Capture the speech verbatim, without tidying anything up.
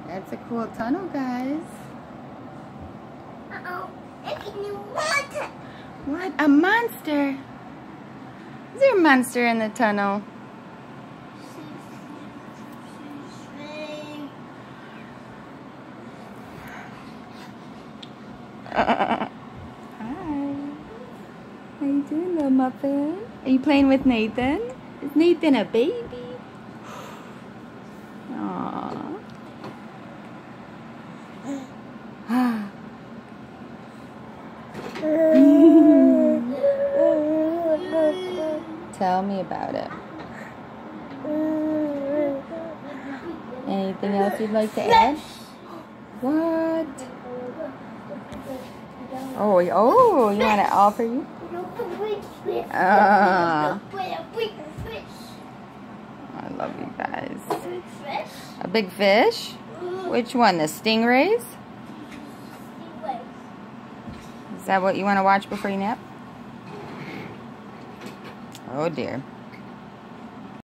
That's a cool tunnel, guys. Uh-oh. It's a new monster. What? A monster? Is there a monster in the tunnel? Uh, hi. How you doing, little muffin? Are you playing with Nathan? Is Nathan a baby? Aww. Tell me about it. Anything else you'd like to add? What? Oh, oh, you want it all for you? Uh, I love you guys. A big fish? Which one? The stingrays? Is that what you want to watch before you nap? Oh dear.